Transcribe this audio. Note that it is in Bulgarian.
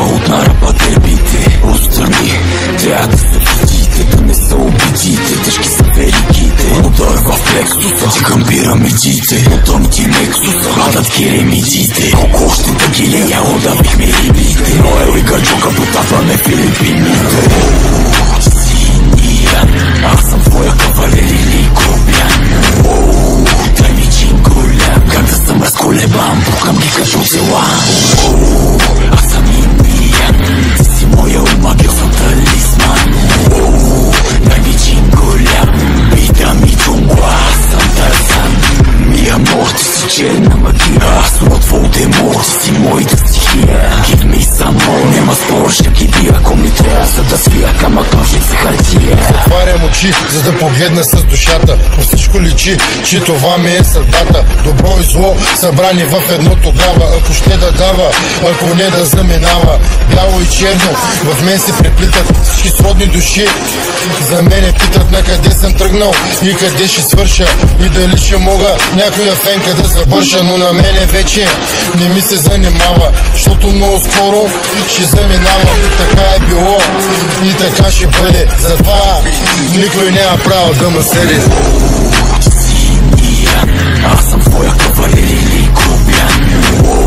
идва от нарапа дербите. Отстрани трябва да се видите, да не се обидите. Тежки са веригите, удар в плексуса, ти камбира меджите. Потом ти нексуса, падат керемидите. Колко още да ги лея, удавихме рибите. Ноел и Гаджука потапаме Филипините. Синия, аз съм твоя кавалер или копян. Дай ми чин голям, как да съм разколебан, пукам ги като целан. Аз съм индиян, ти си моя омагил, съм талисман. Дай ми чин голям, бита ми джунгла, аз съм Тарзан. Мия мор, ти си черна магия, аз съм от Волдемор, ти си моята стихия. Give me some more, няма спор, ще ги бия, ако ми трябва, за да свия камък, ножница с хартия. Затварям очи, за да погледна с душата. По всичко личи, че това ми е съдбата. Добро и зло събрани в едно тогава. Ако ще да дава, ако не да заминава. Бяло и черно, в мен се преплитат всички сродни души. За мене питат на къде съм тръгнал и къде ще свърша. И дали ще мога някоя фенка да завърша. Но на мене вече не ми се занимава, защото много скоро ще заминавам. Така е било и така ще бъде. Затова никой няма право да ме съди. Синия, аз съм твоя кавалер или копян.